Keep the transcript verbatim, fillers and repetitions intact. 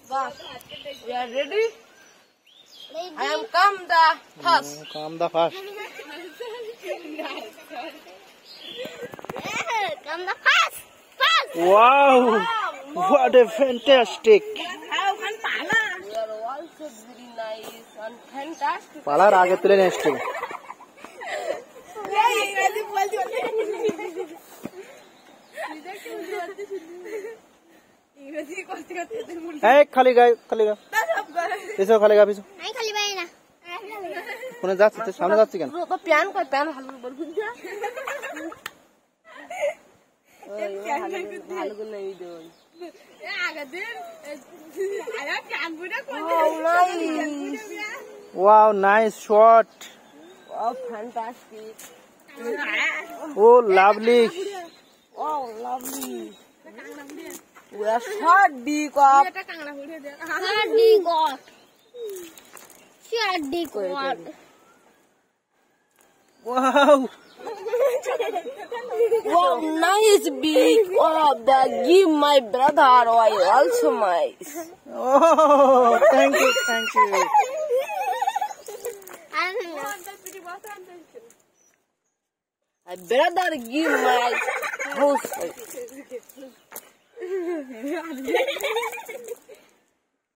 Boss, we are ready. I am come the first. Mm, come the first. Come the first. First. Wow! What a fantastic! We are also very nice and fantastic. Pala raga tule next. Hey, खाली गए, खाली गए. पीछे खाली गए पीछे. नहीं खाली भाई ना. कौन जाती है? सामने जाती है क्या? तो प्यान को प्यान हालू बोल कुछ जा. हालू को नहीं दो. आगे दे. आया प्यान बुरा कौन? Wow, nice shot. Wow, fantastic. Oh, lovely. Oh, lovely. We are shot D cop. Shot D cop. Shot D cop. Wow. Wow, nice big. Oh, the give my brother. I also nice. Oh, thank you, thank you. My brother give my house.